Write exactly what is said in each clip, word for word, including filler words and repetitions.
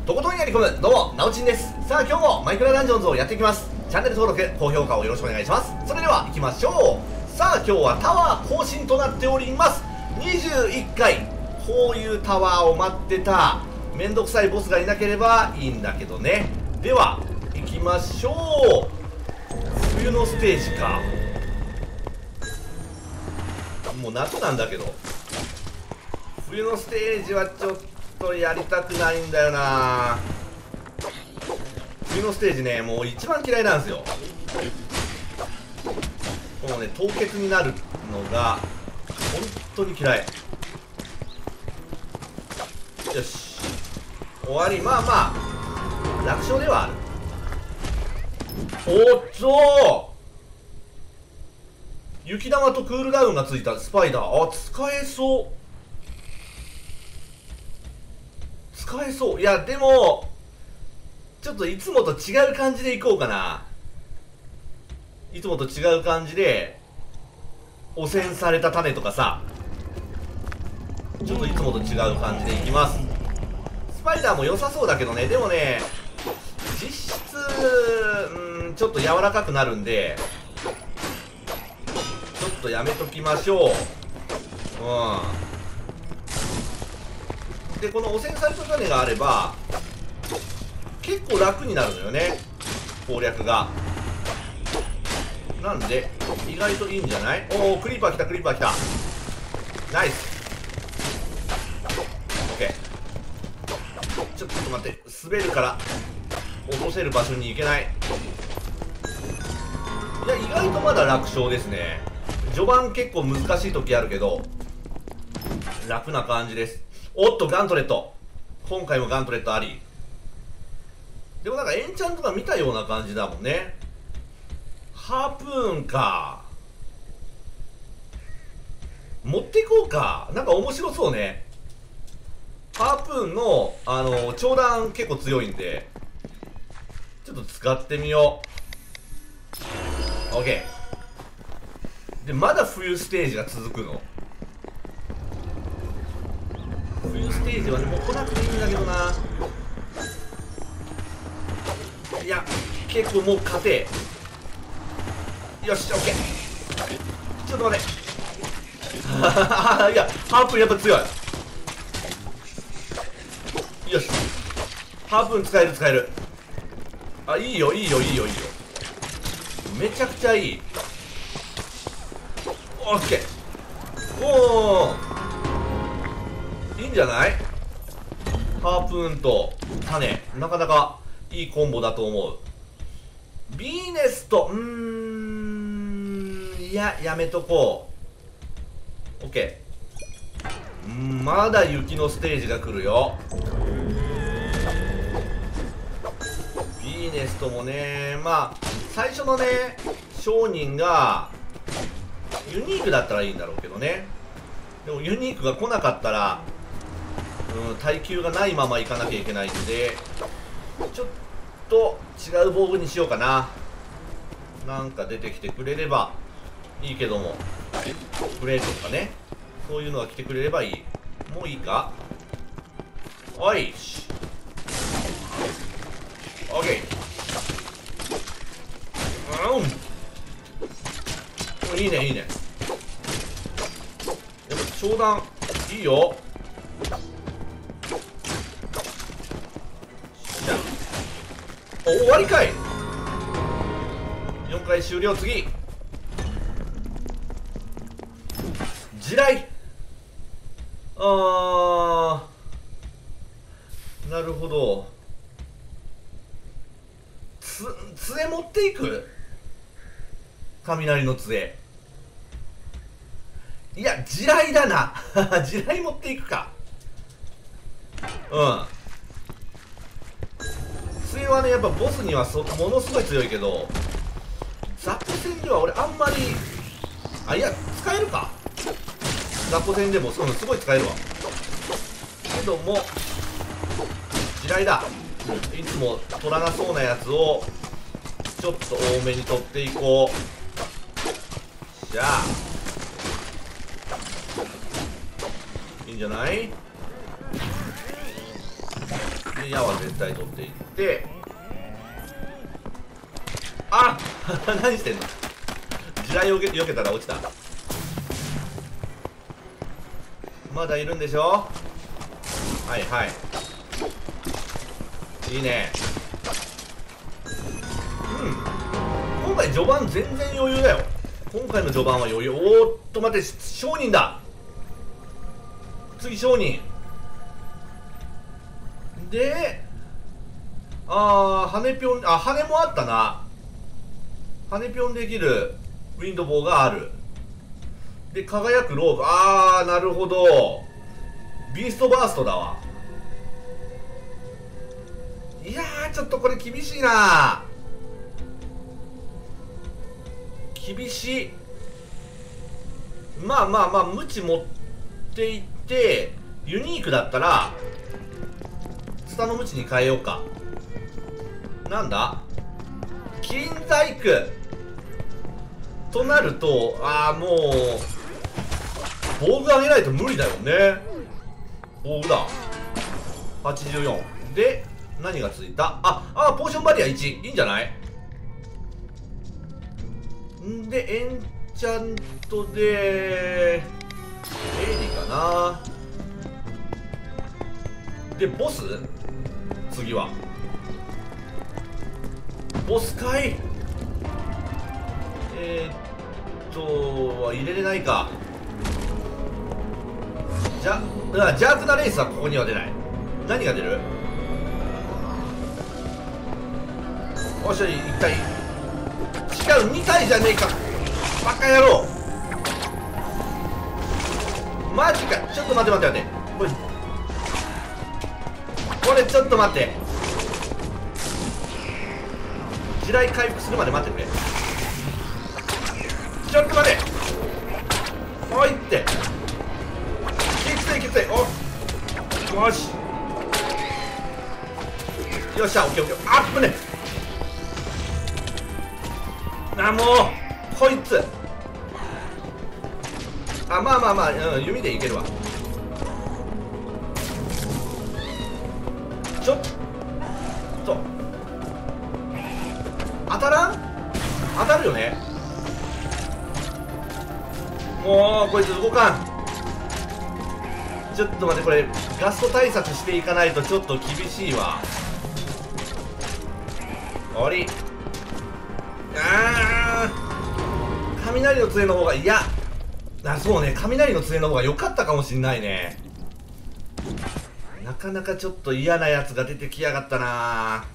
とことんやり込む、どうも、なおちんです。さあ、今日もマイクラダンジョンズをやっていきます。チャンネル登録、高評価をよろしくお願いします。それでは、行きましょう。さあ、今日はタワー更新となっております。にじゅういっかい、こういうタワーを待ってた、めんどくさいボスがいなければいいんだけどね。では、行きましょう。冬のステージか。もう夏なんだけど。冬のステージはちょっとやりたくないんだよな。冬のステージね、もう一番嫌いなんですよ。もうね、凍結になるのが本当に嫌い。よし、終わり。まあまあ楽勝ではある。おっと、雪玉とクールダウンがついたスパイダー。あ、使えそう。使えそう。いや、でもちょっといつもと違う感じでいこうかな。いつもと違う感じで汚染された種とかさ、ちょっといつもと違う感じでいきます。スパイダーも良さそうだけどね。でもね、実質うん、ちょっと柔らかくなるんで、ちょっとやめときましょう。うんで、この汚染された種があれば結構楽になるのよね、攻略が。なんで意外といいんじゃない。おお、クリーパー来た、クリーパー来た。ナイス。オッケー。ちょっと待って、滑るから落とせる場所に行けない。いや、意外とまだ楽勝ですね。序盤結構難しい時あるけど楽な感じです。おっと、ガントレット。今回もガントレットあり。でもなんかエンチャントが見たような感じだもんね。ハープーンか。持っていこうか。なんか面白そうね。ハープーンのあの長弾結構強いんで、ちょっと使ってみよう。 OK で、まだ冬ステージが続くの。冬ステージはね、もう来なくていいんだけどな。いや、結構もう勝て。よし、オッケー。ちょっと待て。いや、ハープーンやっぱ強い。よし、ハープーン使える使える。あ、いいよいいよいいよいいよ。めちゃくちゃいい。オッケー。おお、いいんじゃない。ハープーンと種、なかなかいいコンボだと思う。ビーネスと、うーん、いや、やめとこう。オッケー。まだ雪のステージが来るよ。ビーネスともね、まあ最初のね商人がユニークだったらいいんだろうけどね。でもユニークが来なかったら、うん、耐久がないままいかなきゃいけないんで、ちょっと違う防具にしようかな。なんか出てきてくれればいいけども、プレートとかね、そういうのが来てくれればいい。もういいか。おいし、オッケー。うん、いいねいいね。やっぱ長弾いいよ。じゃあ、お、終わりかい。よんかい終了。次、地雷。あー、なるほど。つ杖持っていく。雷の杖。いや、地雷だな。地雷持っていくか。うん、杖はね、やっぱボスにはそものすごい強いけど、雑魚戦では俺あんまり、あ、いや、使えるか。雑魚戦でもそう、すごい使えるわ。けども地雷だ。いつも取らなそうなやつをちょっと多めに取っていこう。じゃあいいんじゃない。 で矢は絶対取っていって、あ何してんの。地雷をよけたら落ちた。まだいるんでしょ。はいはい、いいね。うん、今回序盤全然余裕だよ。今回の序盤は余裕。おーっと待って、商人だ。次商人で、あー羽ぴょん、あ羽もあったな。羽ぴょんできるウィンドボーがある。で輝くローブ、あーなるほど、ビーストバーストだわ。いやーちょっとこれ厳しいな。厳しい。まあまあまあ無知持っていって、ユニークだったらスタの無知に変えようか。なんだ金細工となると、ああもう防具上げないと無理だよね。防具だはちじゅうよんで、何がついた。ああポーションバリアいち、いいんじゃない。んでエンチャントでエリかな。でボス、次はボスかい。えー、っと入れれないか。じゃあ邪悪なレースはここには出ない。何が出る。よっしゃ、いったい違う、に体じゃねえかバカ野郎。マジか。ちょっと待って待って待って、これこれちょっと待って、地雷回復するまで待ってくれ。ちょっと待て。おいってきついきつい。およしよっしゃ、オッケーオッケー。あっぶね。あもうこいつ、あまあまあまあ、うん、弓でいけるわ。ちょっと当たらん。当たるよね。もうこいつ動かん。ちょっと待って、これガスト対策していかないとちょっと厳しいわ。終わり。あー雷の杖の方が、いやあそうね、雷の杖の方が良かったかもしんないね。なかなかちょっと嫌なやつが出てきやがったな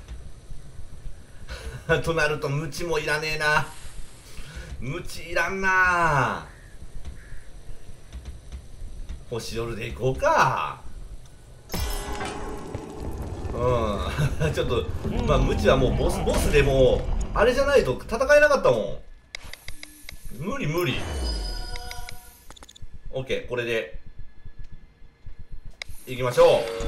となるとムチもいらねえな。ムチいらんな。星夜でいこうか。うんちょっとまあムチはもうボスボスでもあれじゃないと戦えなかったもん。無理無理。 OK、 これでいきましょう。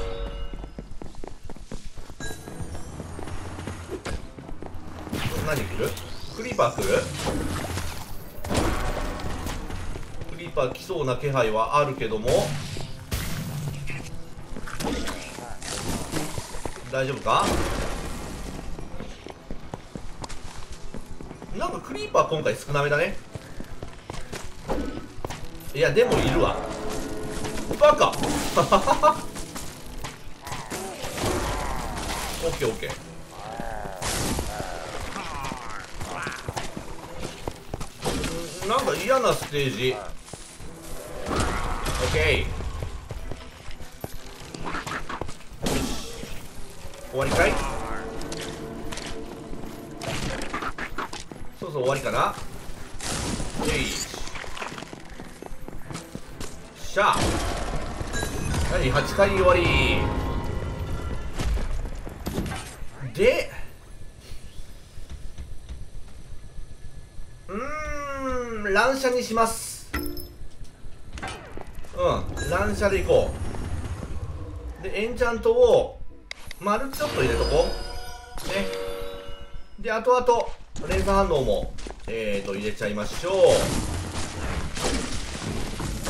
何来る。クリーパー来る。クリーパー来そうな気配はあるけども大丈夫か。なんかクリーパー今回少なめだね。いやでもいるわバカオッケーオッケー。なんか嫌なステージ。オッケー、終わりかい。そうそう終わりかな。えいしゃあ、何はちかい終わりで、うーん乱射にします。うん乱射でいこう。でエンチャントを丸ちょっと入れとこうね。であとあと連鎖反応もえーと入れちゃいましょう。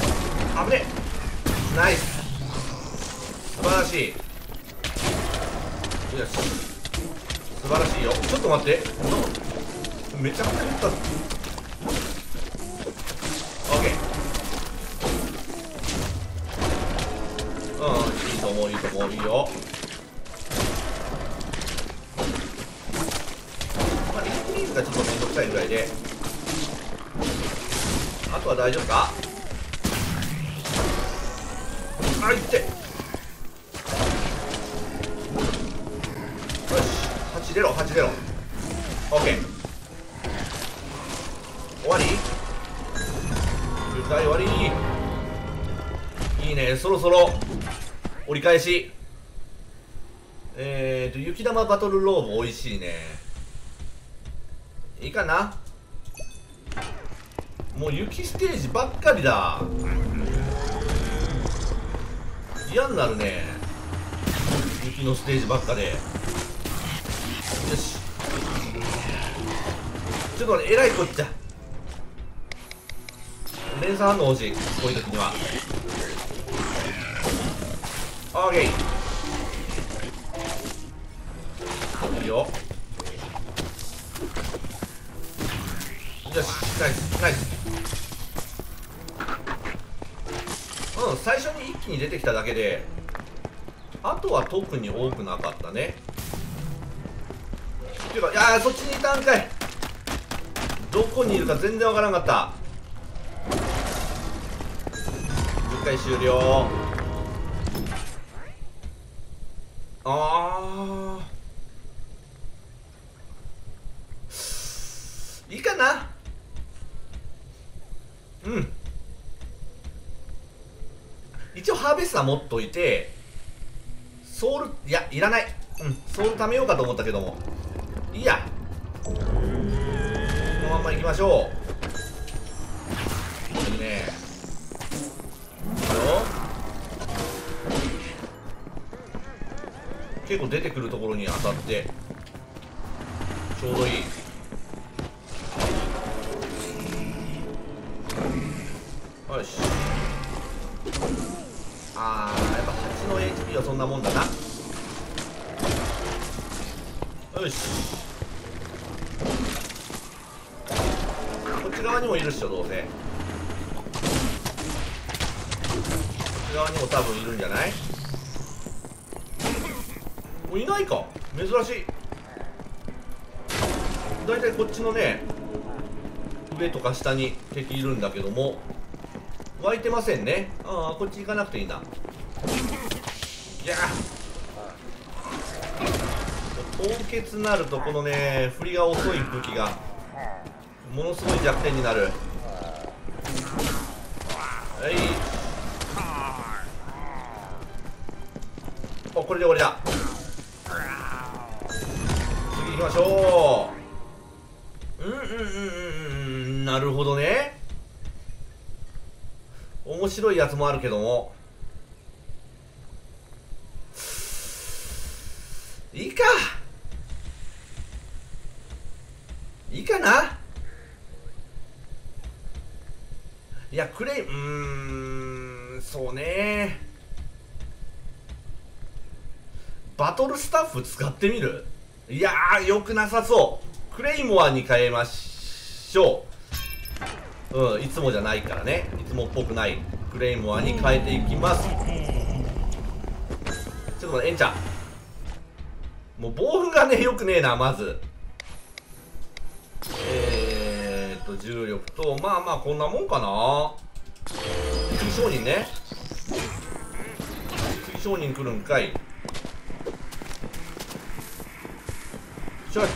危ね、ナイス、素晴らしい。 よし、素晴らしいよ。ちょっと待って、めちゃくちゃ打った。オッケー。うん、いいと思う、いいと思う、いいよ。まあリスクリーズがちょっとめんどくさいぐらいで、あとは大丈夫か。あ、いって。よし、はち出ろ、はち出ろ。オッケー。終わり？終わり。いいね、そろそろ折り返し。えーと雪玉バトルローブ美味しいね。いいかな。もう雪ステージばっかりだ。嫌になるね、雪のステージばっかで。よし、ちょっと待って、えらいこっちゃ。連鎖反応欲しい、こういう時には。オーケー、いいよ。よし、ナイスナイス。うん、最初に一気に出てきただけで、あとは特に多くなかったね。っていうか、いやー、そっちにいたんかい。どこにいるか全然わからんかった。じゅっかい終了。あー、いいかな。うん、一応ハーベスター持っといて、ソウル、いや、いらない。うん、ソウル貯めようかと思ったけども、いいや、このまんま行きましょう。いいね。いいよ。結構出てくるところに当たってちょうどいい。よし、あー、やっぱはちの エイチピー はそんなもんだな。よし、こっち側にもいるっしょ、どうせ。こっち側にも多分いるんじゃない。もういないか、珍しい。だいたいこっちのね、上とか下に敵いるんだけども、湧いてませんね。ああ、こっち行かなくていいな。いやー、凍結なるとこのね、振りが遅い武器がものすごい弱点になる。はい、お、これで終わりだ。次行きましょう。うんうんうんうんうん、なるほどね。面白いやつもあるけども、いいか、いいかな。いや、クレイ、うーん、そうね、バトルスタッフ使ってみる。いやー、よくなさそう。クレイモアに変えましょう。うん、いつもじゃないからね、いつもっぽくないクレイモアに変えていきます。ちょっと待って、エンちゃん、もう防風がね、よくねえな。まずえーっと重力と、まあまあこんなもんかな。次商人ね、次商人来るんかい。ちょい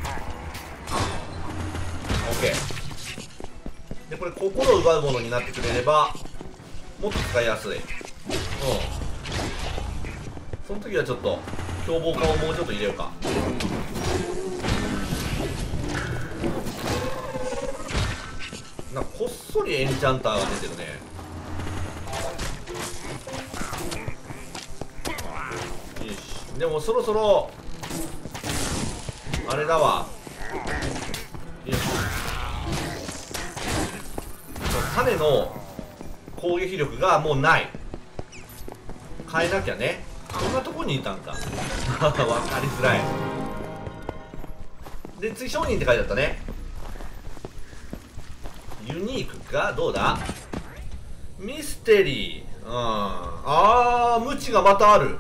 OK で、これ心を奪うものになってくれればもっと使いやすい。うん、その時はちょっと凶暴化をもうちょっと入れようか。なんかこっそりエンチャンターが出てるね。よし、でもそろそろあれだわ。よし、種の攻撃力がもうない。変えなきゃね。 こんなとこにいたんか分かりづらい。で次商人って書いてあったね。ユニークかどうだ。ミステリー、うん、あー無知がまたある。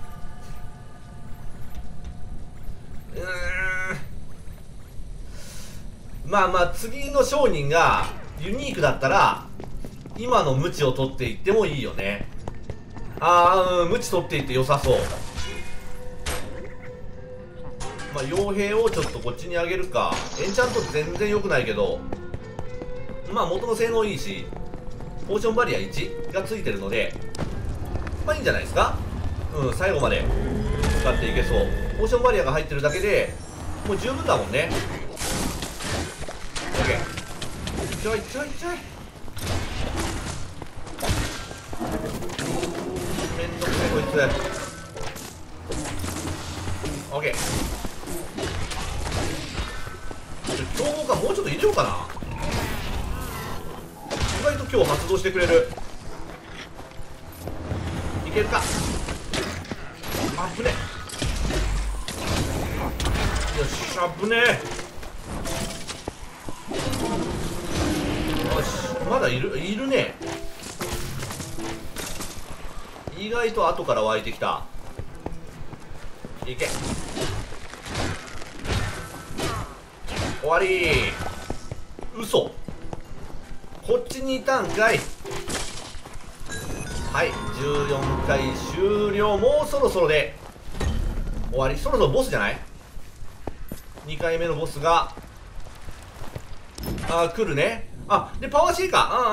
うーん、まあまあ次の商人がユニークだったら今の無知を取っていってもいいよね。ああ、うん、無知取っていって良さそう。まあ傭兵をちょっとこっちにあげるか。エンチャント全然良くないけど、まあ元の性能いいしポーションバリアいちがついてるので、まあいいんじゃないですか。うん、最後まで使っていけそう。ポーションバリアが入ってるだけでもう十分だもんね。 OK、 ちょいちょいちょいめんどくせえこいつ。 OK、 強豪かもうちょっと入れようかな。意外と今日発動してくれる。いけるか。あぶね。よし、あぶね。よし、まだいるいるね。意外と後から湧いてきた。いけ。終わり。嘘、こっちにいたんかい。はい、じゅうよんかい終了。もうそろそろで終わり。そろそろボスじゃない。にかいめのボスがあー来るね。あでパワーシーか。うんうん、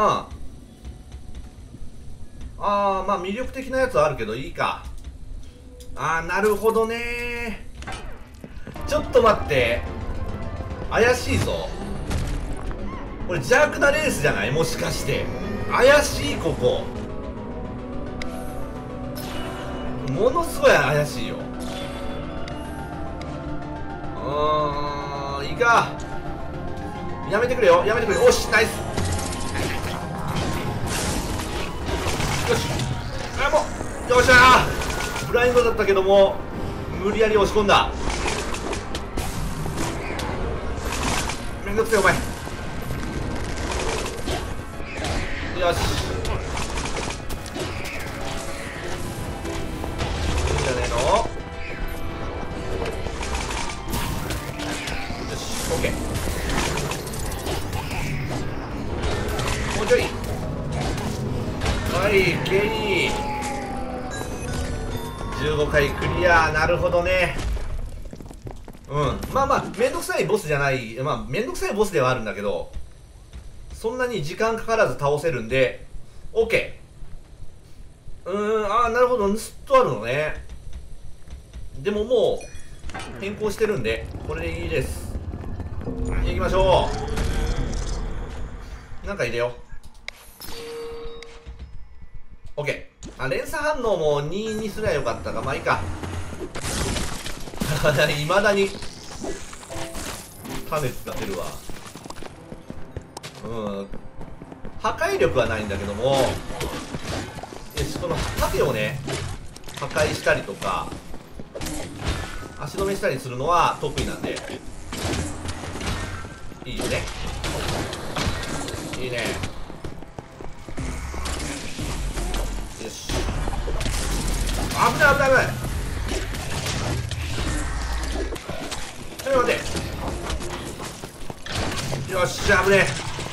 あーまあ魅力的なやつはあるけどいいか。あーなるほどね。ちょっと待って、怪しいぞこれ。邪悪なレースじゃない、もしかして。怪しい。ここものすごい怪しいよ。うーん、いいか。やめてくれよ、やめてくれ。おし、ナイス。よし、あもうよっしゃー。ブラインドだったけども無理やり押し込んだ。めんどくせえお前。よし、いいんじゃねえの。よし、オッケー。もうちょい。はい、ケリーじゅうごかいクリア。なるほどね。うん、まあまあめんどくさいボスじゃない。まあめんどくさいボスではあるんだけど、そんなに時間かからず倒せるんで OK。 うーん、ああなるほど、ずっとあるのね。でももう変更してるんでこれでいいです。行きましょう。なんか入れよう。 OK。 あ連鎖反応もににすりゃよかったか。まあいいか。いまだに種使ってるわ。うん破壊力はないんだけども、その盾をね破壊したりとか足止めしたりするのは得意なんでいいよね。いいね。よし、危ない危ない危ない。ちょっと待って。よっしゃ、危ね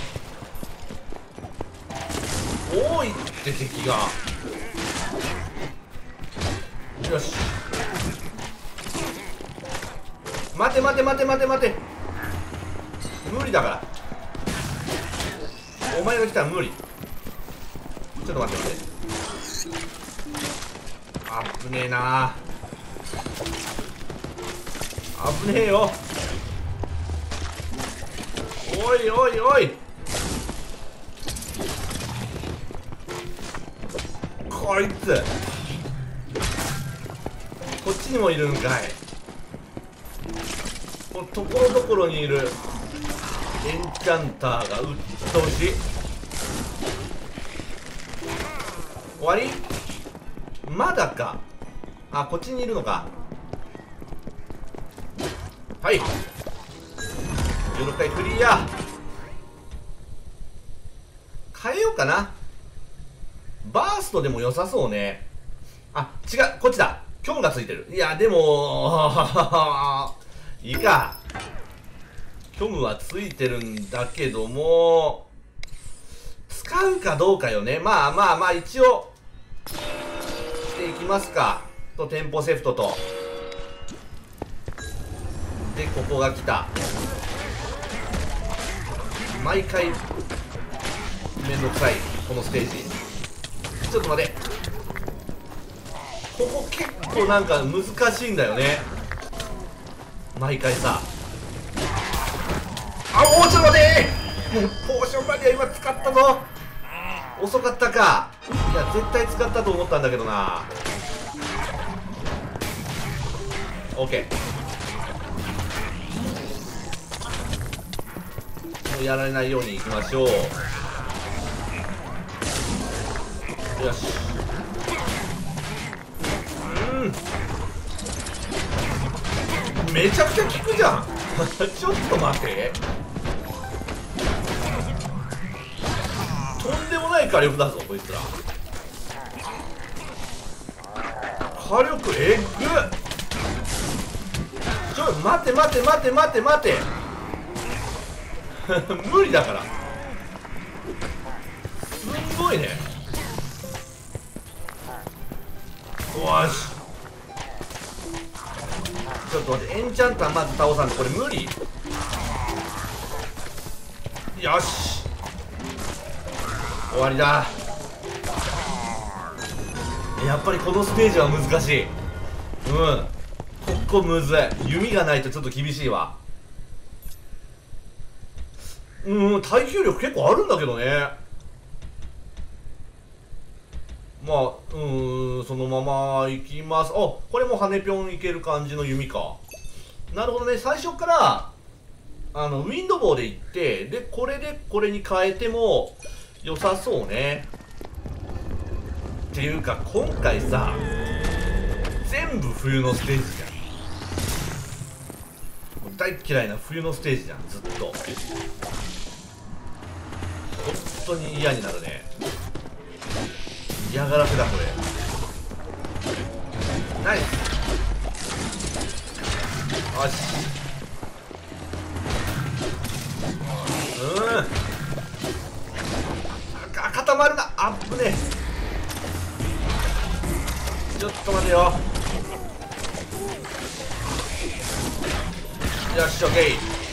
え。多いって敵が。よし、待て待て待て待て待て。無理だから、お前が来たら無理。ちょっと待って待って。あぶねえな。あぶねえよ。おいおいおい、こいつこっちにもいるんかい。ところどころにいるエンチャンターがうっとうしい。終わり。まだか。 あ、こっちにいるのか。はい、じゅうろっかいクリア。変えようかな。バーストでも良さそうね。あ、違う、こっちだ。キョンがついてる。いやでもいいか。キョムはついてるんだけども、使うかどうかよね。まあまあまあ、一応していきますか。とテンポセフトとで、ここが来た。毎回めんどくさいこのステージ。ちょっと待て、ここ結構なんか難しいんだよね、毎回さ。あ、おー、ちょっと待てーポーションバリア今使ったぞ。遅かったか。いや絶対使ったと思ったんだけどな。 OK、 もうやられないようにいきましょう。よし、うん、めちゃくちゃ効くじゃんちょっと待って、とんでもない火力だぞこいつら。火力えぐっ。ちょっと待て待て待て待て待て無理だから。すんごいね。よし、ちょっと待って、エンチャンターまず倒さんとこれ無理。よし、終わりだ。やっぱりこのステージは難しい。うん、ここむずい。弓がないとちょっと厳しいわ。うん、耐久力結構あるんだけどね。まあ、うーん、そのままいきます。あ、これも羽ぴょんいける感じの弓か。なるほどね。最初からあのウィンドボーでいって、でこれでこれに変えても良さそうね。っていうか今回さ、全部冬のステージじゃん。もう大嫌いな冬のステージじゃん、ずっと。本当に嫌になるね。嫌がらせだこれ。ナイス。よし、うん、あ、固まるな。あっぶねえ。ちょっと待てよ。よし、オッケ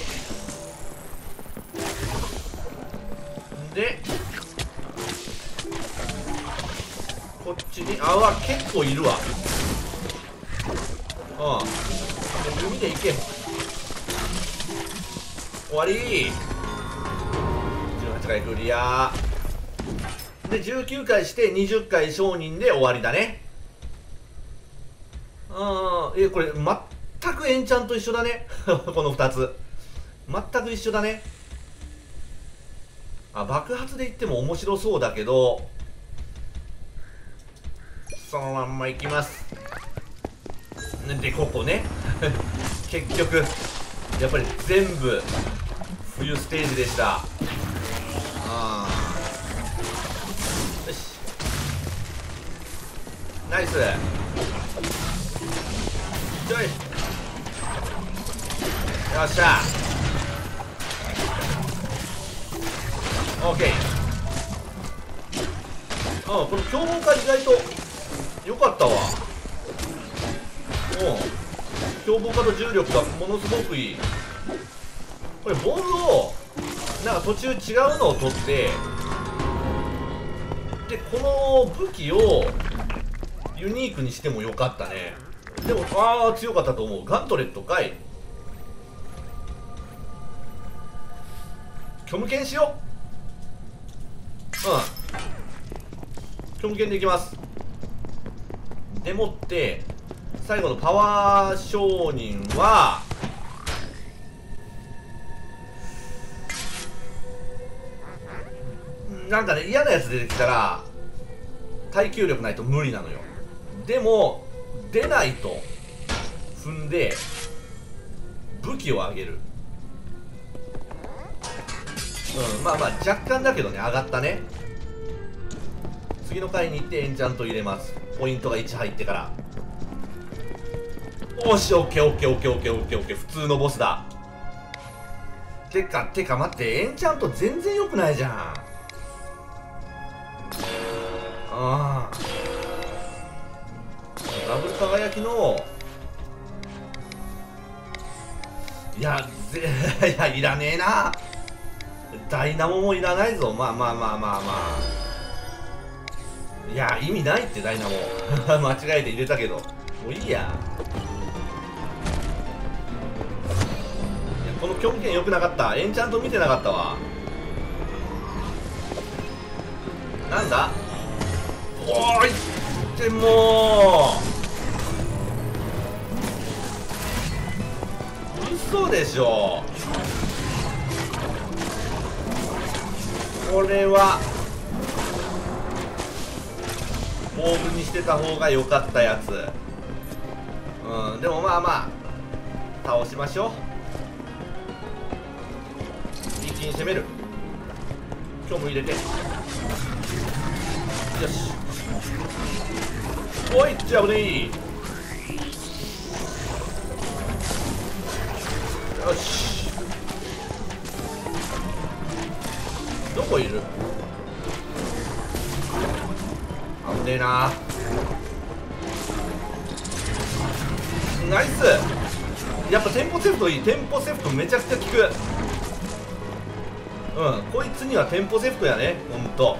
ーで、こっちに、あ、うわ、結構いるわ。うん、弓でいけ。終わり。じゅうはちかいクリアで、じゅうきゅうかいしてにじゅっかい商人で終わりだね。うん、え、これ全くエンチャンと一緒だねこのふたつ全く一緒だね。あ、爆発でいっても面白そうだけど、そのまんまいきます。で、ここね結局やっぱり全部冬ステージでした。ああ、よし、ナイス。ちょい、よっしゃ、オッケー。ああ、この凶暴化意外と良かったわ。うん、凶暴化と重力がものすごくいい。これボールをなんか途中違うのを取って、でこの武器をユニークにしてもよかったね。でもああ強かったと思う。ガントレットかい。虚無剣しよう。うん、虚無剣でいきます。でもって最後のパワー商人はなんかね、嫌なやつ出てきたら耐久力ないと無理なのよ。でも出ないと踏んで武器を上げる。うん、まあまあ若干だけどね、上がったね。次の回に行ってエンチャント入れます。ポイントがいち入ってから。おし、オッケーオッケーオッケーオッケーオッケーオッケー、普通のボスだ。てかてか待って、エンチャント全然良くないじゃん。ああ、ダブル輝きの、いやぜいやいらねえな。ダイナモもいらないぞ。まあまあまあまあまあ、いや意味ないって。ダイナモ間違えて入れたけど、もういいや。このキョンケン良くなかった。エンチャント見てなかったわ。なんだ、おーいってもう嘘でしょ。これはボールにしてた方が良かったやつ。うん、でもまあまあ倒しましょう。一気に攻める。今日も入れて、よし、おいっちゃ危ねえ。よし、どこいる。危ねえな。ナイス。やっぱテンポセフトいい。テンポセフトめちゃくちゃ効く。うん、こいつにはテンポセフトやね。ほんと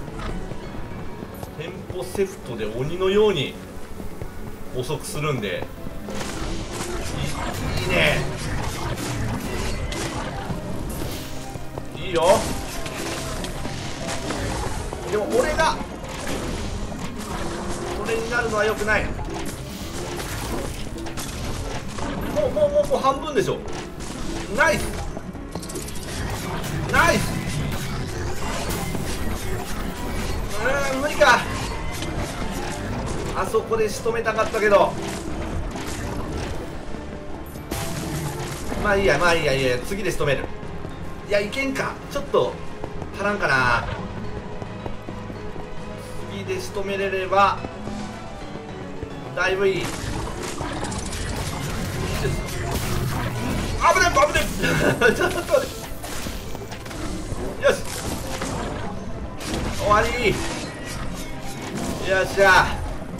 テンポセフトで鬼のように遅くするんで、いい、いいね。いいよ。でも俺がそれになるのは良くない。もうもうもうもう半分でしょ。ナイスナイス。うーん、無理か。あそこで仕留めたかったけど、まあいいやまあいいやいいや、次で仕留める。いやいけんか、ちょっと足らんかな。次で仕留めれればだいぶいい。危ねえ危ねえちょっと待って、よし終わり。よっしゃ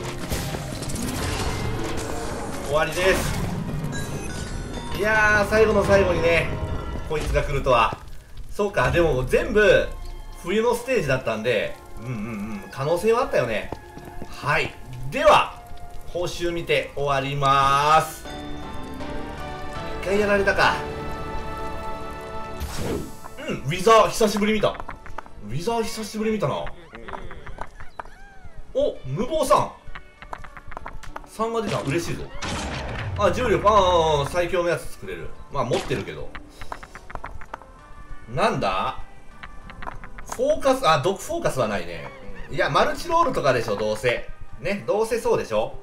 終わりです。いやー、最後の最後にねこいつが来るとは。そうか、でも全部冬のステージだったんで、うんうんうん、可能性はあったよね。はい、では報酬見て終わりまーす。一回やられたか。うん、ウィザー久しぶり見た。ウィザー久しぶり見たな。お、無謀さんさんが出た。嬉しいぞ。あ、重力、ああ最強のやつ作れる。まあ持ってるけど。なんだフォーカス、あ、毒フォーカスはないね。いやマルチロールとかでしょ、どうせね、どうせそうでしょ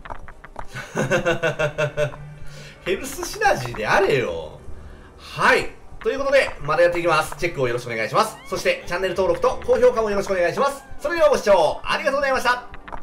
ヘルスシナジーであれよ。はい、ということでまだやっていきます。チェックをよろしくお願いします。そしてチャンネル登録と高評価もよろしくお願いします。それではご視聴ありがとうございました。